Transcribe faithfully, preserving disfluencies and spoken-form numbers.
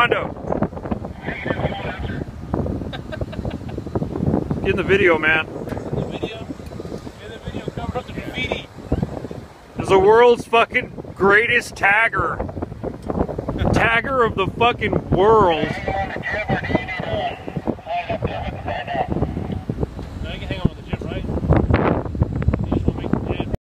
Hondo. Get in the video, man. In the video? In the video, cover up the graffiti. This is the world's fucking greatest tagger. The tagger of the fucking world.